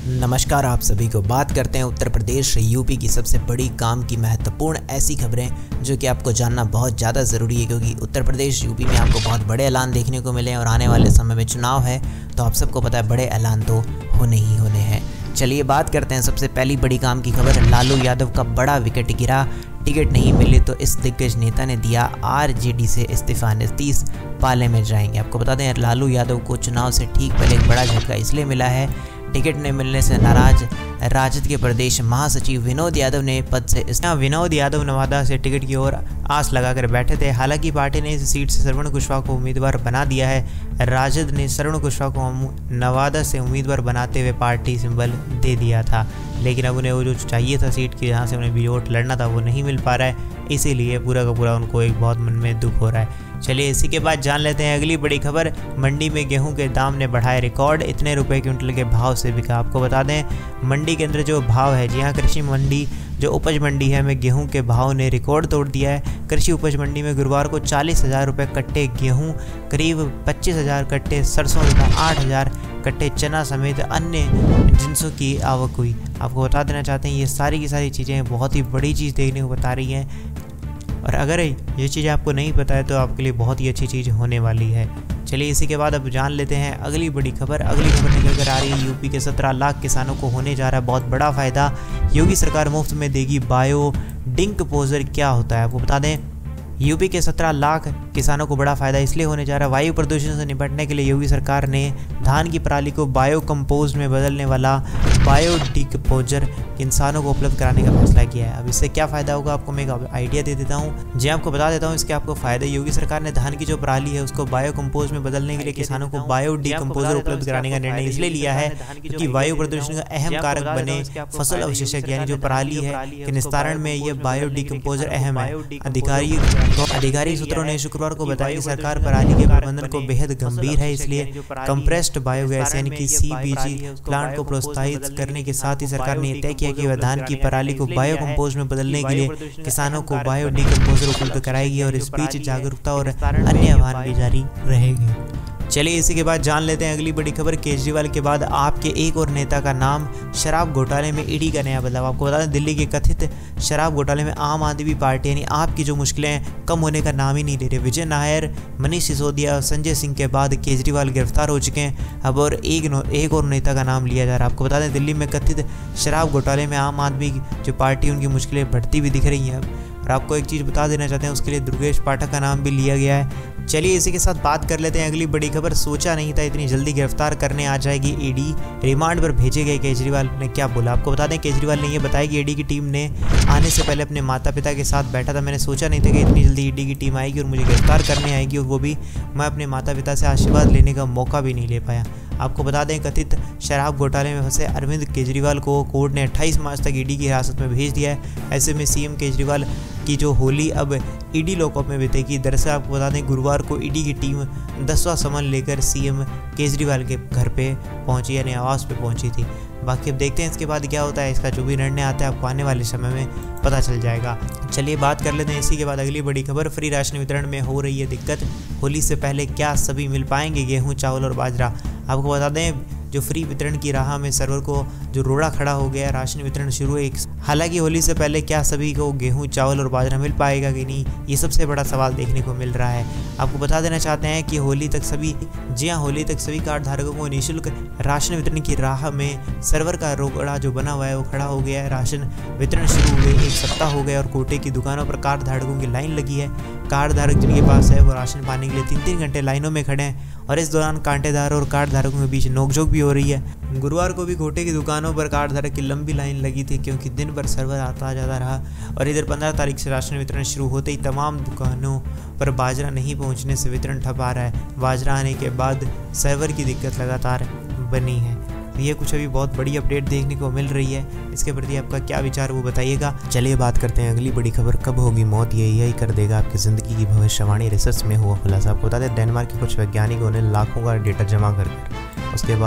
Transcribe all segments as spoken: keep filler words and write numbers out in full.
नमस्कार आप सभी को। बात करते हैं उत्तर प्रदेश यूपी की सबसे बड़ी काम की महत्वपूर्ण ऐसी खबरें जो कि आपको जानना बहुत ज़्यादा ज़रूरी है, क्योंकि उत्तर प्रदेश यूपी में आपको बहुत बड़े ऐलान देखने को मिले और आने वाले समय में चुनाव है तो आप सबको पता है बड़े ऐलान तो होने ही होने हैं। चलिए बात करते हैं सबसे पहली बड़ी काम की खबर। लालू यादव का बड़ा विकेट गिरा, टिकट नहीं मिले तो इस दिग्गज नेता ने दिया आरजेडी से इस्तीफा, नीतीश पाले में जाएंगे। आपको बता दें लालू यादव को चुनाव से ठीक पहले एक बड़ा झटका इसलिए मिला है, टिकट नहीं मिलने से नाराज राजद के प्रदेश महासचिव विनोद यादव ने पद से इस्तीफा। विनोद यादव नवादा से टिकट की ओर आस लगाकर बैठे थे, हालांकि पार्टी ने इस सीट से श्रवण कुशवाहा को उम्मीदवार बना दिया है। राजद ने श्रवण कुशवाहा को नवादा से उम्मीदवार बनाते हुए पार्टी सिंबल दे दिया था, लेकिन अब उन्हें वो जो चाहिए था सीट की जहाँ से उन्हें भी वोट लड़ना था वो नहीं मिल पा रहा है, इसीलिए पूरा का पूरा उनको एक बहुत मन में दुख हो रहा है। चलिए इसी के बाद जान लेते हैं अगली बड़ी खबर। मंडी में गेहूं के दाम ने बढ़ाए रिकॉर्ड, इतने रुपए क्विंटल के भाव से बिका। आपको बता दें मंडी के अंदर जो भाव है, जी हाँ, कृषि मंडी जो उपज मंडी है में गेहूं के भाव ने रिकॉर्ड तोड़ दिया है। कृषि उपज मंडी में गुरुवार को चालीस हज़ार रुपये कट्टे गेहूं, करीब पच्चीस हज़ार कट्टे सरसों तथा आठ हज़ार कट्टे चना समेत अन्य जिनसों की आवक हुई। आपको बता देना चाहते हैं ये सारी की सारी चीज़ें बहुत ही बड़ी चीज़ देखने को बता रही हैं, और अगर ये चीज़ आपको नहीं पता है तो आपके लिए बहुत ही अच्छी चीज़ होने वाली है। चलिए इसी के बाद अब जान लेते हैं अगली बड़ी खबर। अगली खबर निकल कर आ रही है, यूपी के सत्रह लाख किसानों को होने जा रहा है बहुत बड़ा फ़ायदा। योगी सरकार मुफ्त में देगी बायो डिकम्पोजर। क्या होता है आपको बता दें, यूपी के सत्रह लाख किसानों को बड़ा फ़ायदा इसलिए होने जा रहा है, वायु प्रदूषण से निपटने के लिए योगी सरकार ने धान की पराली को बायो कंपोस्ट में बदलने वाला बायो डिकम्पोजर किसानों को उपलब्ध कराने का फैसला किया है। अब इससे क्या फ़ायदा होगा आपको मैं एक आइडिया दे देता हूँ, जी आपको बता देता हूँ इसके आपको फ़ायदे। योगी सरकार ने धान की जो पराली है उसको बायो कंपोस्ट में बदलने के लिए किसानों को बायो डिकम्पोजर उपलब्ध कराने का निर्णय इसलिए लिया है क्योंकि वायु प्रदूषण का अहम कारक बने फसल अवशेषक यानी जो पराली है के निस्तारण में यह बायो डिकम्पोजर अहम है। अधिकारी अधिकारी सूत्रों ने शुक्रवार को बताया कि सरकार पराली के प्रबंधन को बेहद गंभीर है, इसलिए कंप्रेस्ड बायोगैस यानी कि सीबीजी प्लांट को प्रोत्साहित करने के साथ ही सरकार ने तय किया कि वह धान की पराली को बायो कंपोस्ट में बदलने के लिए किसानों को बायो डिकम्पोजर उपलब्ध कराएगी, और इस बीच जागरूकता और अन्य अभियान भी जारी रहेंगे। चलिए इसी के बाद जान लेते हैं अगली बड़ी खबर। केजरीवाल के बाद आपके एक और नेता का नाम, शराब घोटाले में ईडी का नया बदलाव। आपको बता दें दिल्ली के कथित शराब घोटाले में आम आदमी पार्टी यानी आपकी जो मुश्किलें कम होने का नाम ही नहीं ले रहे। विजय नायर, मनीष सिसोदिया और संजय सिंह के बाद केजरीवाल गिरफ्तार हो चुके हैं, अब और एक एक और नेता का नाम लिया जा रहा है। आपको बता दें दिल्ली में कथित शराब घोटाले में आम आदमी जो पार्टी उनकी मुश्किलें बढ़ती भी दिख रही हैं। और आपको एक चीज़ बता देना चाहते हैं उसके लिए दुर्गेश पाठक का नाम भी लिया गया है। चलिए इसी के साथ बात कर लेते हैं अगली बड़ी खबर। सोचा नहीं था इतनी जल्दी गिरफ्तार करने आ जाएगी ईडी, रिमांड पर भेजे गए। केजरीवाल ने क्या बोला आपको बता दें, केजरीवाल ने यह बताया कि ईडी की टीम ने आने से पहले अपने माता पिता के साथ बैठा था। मैंने सोचा नहीं था कि इतनी जल्दी ईडी की टीम आएगी और मुझे गिरफ्तार करने आएगी, और वो भी मैं अपने माता पिता से आशीर्वाद लेने का मौका भी नहीं ले पाया। आपको बता दें कथित शराब घोटाले में फंसे अरविंद केजरीवाल को कोर्ट ने अट्ठाईस मार्च तक ईडी की हिरासत में भेज दिया है। ऐसे में सीएम केजरीवाल की जो होली अब ईडी लॉकअप में बीतेगी। दरअसल आपको बता दें गुरुवार को ईडी की टीम दसवां समन लेकर सीएम केजरीवाल के घर पे पहुंची यानी आवास पे पहुंची थी। बाकी अब देखते हैं इसके बाद क्या होता है, इसका जो भी निर्णय आता है आपको आने वाले समय में पता चल जाएगा। चलिए बात कर लेते हैं इसी के बाद अगली बड़ी खबर। फ्री राशन वितरण में हो रही है दिक्कत, होली से पहले क्या सभी मिल पाएंगे गेहूँ, चावल और बाजरा। आपको बता दें जो फ्री वितरण की राह में सर्वर को जो रोड़ा खड़ा हो गया, राशन वितरण शुरू है। हालांकि होली से पहले क्या सभी को गेहूं, चावल और बाजरा मिल पाएगा कि नहीं, ये सबसे बड़ा सवाल देखने को मिल रहा है। आपको बता देना चाहते हैं कि होली तक सभी जी हाँ होली तक सभी कार्ड धारकों को निःशुल्क राशन वितरण की राह में सर्वर का रोड़ा जो बना हुआ है वो खड़ा हो गया है। राशन वितरण शुरू हुए एक सप्ताह हो गया और कोटे की दुकानों पर कार्ड धारकों की लाइन लगी है। कार्ड धारक जिनके पास है वो राशन पाने के लिए तीन तीन घंटे लाइनों में खड़े हैं, और इस दौरान कांटेदार और कार्ड धारकों के बीच नोकझोंक भी हो रही है। गुरुवार को भी कोटे की दुकानों पर कार्ड धारक की लंबी लाइन लगी थी क्योंकि दिन भर सर्वर आता जाता रहा, और इधर पंद्रह तारीख से राशन वितरण शुरू होते ही तमाम दुकानों पर बाजरा नहीं पहुंचने से वितरण ठप आ रहा है। बाजरा आने के बाद सर्वर की दिक्कत लगातार बनी है। ये कुछ अभी बहुत बड़ी अपडेट देखने को मिल रही है, इसके प्रति आपका क्या विचार वो बताइएगा। चलिए बात करते हैं अगली बड़ी खबर। कब होगी मौत, ये यही कर देगा आपकी ज़िंदगी की भविष्यवाणी। रिसर्च में हुआ खुलासा। आपको बता दें डेनमार्क के कुछ वैज्ञानिकों ने लाखों का डेटा जमा कर उसके बाद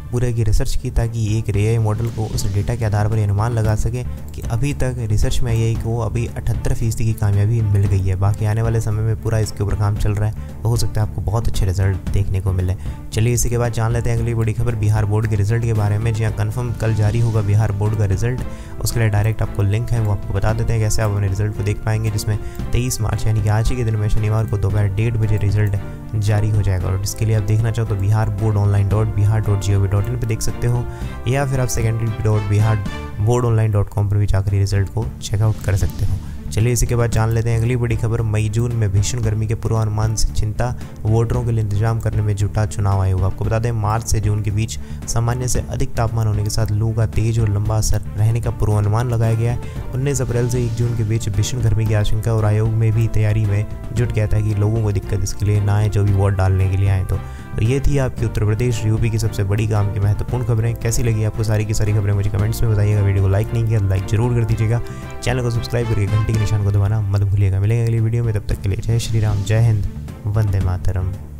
पूरे की रिसर्च की ताकि एक एआई मॉडल को उस डेटा के आधार पर अनुमान लगा सके कि अभी तक रिसर्च में एआई को अभी अठहत्तर फीसदी की कामयाबी मिल गई है। बाकी आने वाले समय में पूरा इसके ऊपर काम चल रहा है, तो हो सकता है आपको बहुत अच्छे रिजल्ट देखने को मिले। चलिए इसी के बाद जान लेते हैं अगली बड़ी खबर बिहार बोर्ड के रिजल्ट के बारे में। जी हाँ, कन्फर्म कल जारी होगा बिहार बोर्ड का रिजल्ट। उसके लिए डायरेक्ट आपको लिंक है, वो आपको बता देते हैं कैसे आप अपने रिजल्ट को देख पाएंगे, जिसमें तेईस मार्च यानी कि आज ही के दिन में शनिवार को दोपहर डेढ़ बजे रिजल्ट जारी हो जाएगा। और इसके लिए आप देखना चाहो तो Bihar board online dot Bihar dot G O V dot in पर देख सकते हो, या फिर आप secondary dot Bihar board online dot com पर भी जाकर रिजल्ट को चेकआउट कर सकते हो। चलिए इसी के बाद जान लेते हैं अगली बड़ी खबर। मई जून में भीषण गर्मी के पूर्वानुमान से चिंता, वोटरों के लिए इंतजाम करने में जुटा चुनाव आयोग। आपको बता दें मार्च से जून के बीच सामान्य से अधिक तापमान होने के साथ लू का तेज और लंबा असर रहने का पूर्वानुमान लगाया गया है। उन्नीस अप्रैल से एक जून के बीच भीषण गर्मी की आशंका, और आयोग में भी तैयारी में जुट गया था कि लोगों को दिक्कत इसके लिए ना आए जो भी वोट डालने के लिए आए। तो, तो ये थी आपकी उत्तर प्रदेश यूपी की सबसे बड़ी काम की महत्वपूर्ण खबरें। कैसी लगी आपको सारी की सारी खबरें मुझे कमेंट्स में बताइएगा। वीडियो को लाइक नहीं किया लाइक जरूर कर दीजिएगा, चैनल को सब्सक्राइब करके घंटी के निशान को दबाना मत भूलिएगा। मिलेंगे अगली वीडियो में, तब तक के लिए जय श्री राम, जय हिंद, वंदे मातरम।